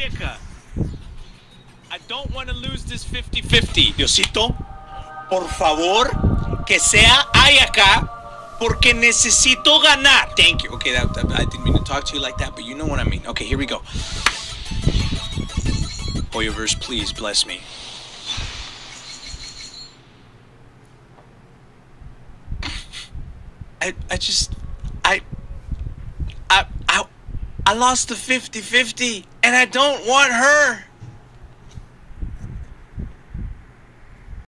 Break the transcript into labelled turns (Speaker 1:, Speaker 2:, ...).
Speaker 1: Ayaka. I don't want to lose this 50-50.
Speaker 2: Diosito, por favor, que sea Ayaka, porque necesito ganar. Thank you. Okay, I didn't mean to talk to you like that, but you know what I mean. Okay, here we go. Hoyoverse, please bless me. I lost the 50-50, and I don't want her.